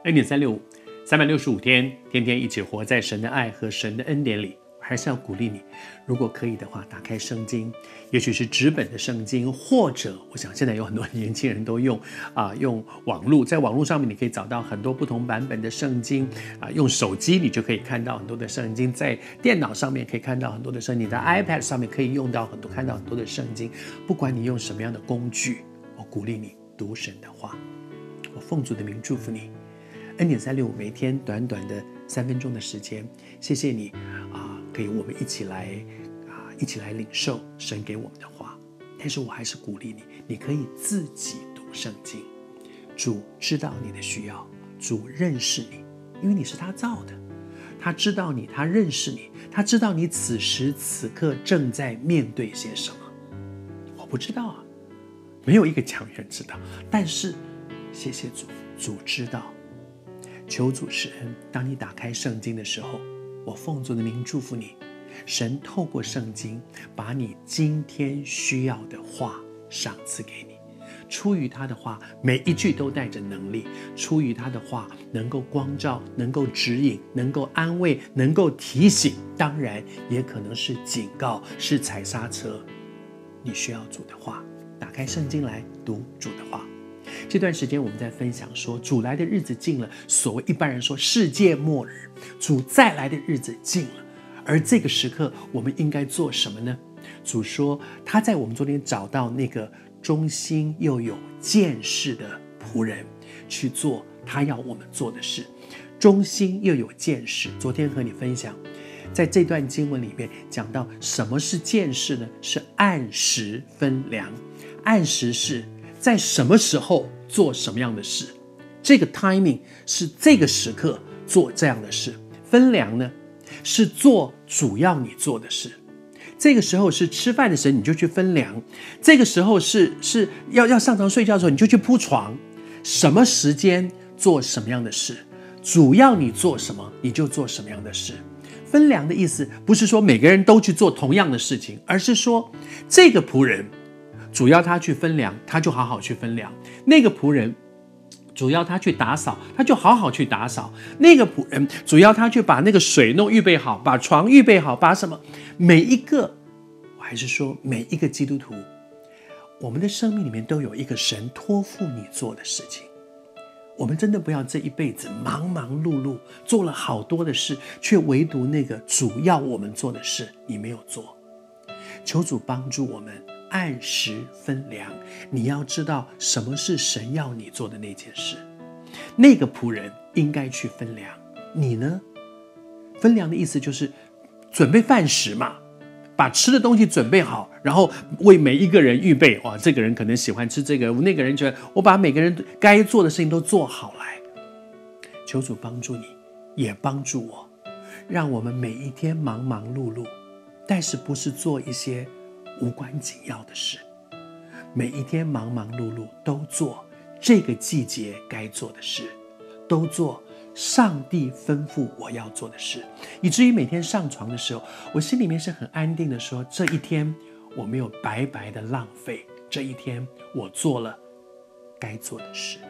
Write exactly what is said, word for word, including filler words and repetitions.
恩典三六五，三百六十五天，天天一起活在神的爱和神的恩典里。还是要鼓励你，如果可以的话，打开圣经，也许是纸本的圣经，或者我想现在有很多年轻人都用啊、呃、用网络，在网络上面你可以找到很多不同版本的圣经啊、呃，用手机你就可以看到很多的圣经，在电脑上面可以看到很多的圣经，在 iPad 上面可以用到很多看到很多的圣经。不管你用什么样的工具，我鼓励你读神的话。我奉主的名祝福你，恩典三六五，每天短短的三分钟的时间，谢谢你啊。可以我们一起来啊，一起来领受神给我们的话。但是我还是鼓励你，你可以自己读圣经。主知道你的需要，主认识你，因为你是他造的，他知道你，他认识你，他知道你此时此刻正在面对些什么。我不知道啊，没有一个讲员知道，但是谢谢主，主知道。求主施恩，当你打开圣经的时候，我奉主的名祝福你，神透过圣经把你今天需要的话赏赐给你。出于他的话，每一句都带着能力，出于他的话能够光照，能够指引，能够安慰，能够提醒，当然也可能是警告，是踩刹车。你需要主的话，打开圣经来读主的话。这段时间我们在分享说，主来的日子近了，所谓一般人说世界末日，主再来的日子近了。而这个时刻我们应该做什么呢？主说他在我们中间找到那个忠心又有见识的仆人，去做他要我们做的事。忠心又有见识，昨天和你分享，在这段经文里面讲到什么是见识呢？是按时分粮。按时是在什么时候做什么样的事，这个 timing 是这个时刻做这样的事。分粮呢，是做主要你做的事。这个时候是吃饭的时候，你就去分粮；这个时候是是要要上床睡觉的时候，你就去铺床。什么时间做什么样的事，主要你做什么，你就做什么样的事。分粮的意思不是说每个人都去做同样的事情，而是说这个仆人主要他去分粮，他就好好去分粮；那个仆人主要他去打扫，他就好好去打扫；那个仆人主要他去把那个水弄预备好，把床预备好，把什么，每一个，我还是说每一个基督徒，我们的生命里面都有一个神托付你做的事情。我们真的不要这一辈子忙忙碌碌，做了好多的事，却唯独那个主要我们做的事你没有做。求主帮助我们按时分粮。你要知道什么是神要你做的那件事。那个仆人应该去分粮，你呢？分粮的意思就是准备饭食嘛，把吃的东西准备好，然后为每一个人预备。哇，这个人可能喜欢吃这个，那个人觉得我把每个人该做的事情都做好来。求主帮助你，也帮助我，让我们每一天忙忙碌碌，但是不是做一些无关紧要的事。每一天忙忙碌碌，都做这个季节该做的事，都做上帝吩咐我要做的事，以至于每天上床的时候，我心里面是很安定的说，这一天我没有白白的浪费，这一天我做了该做的事。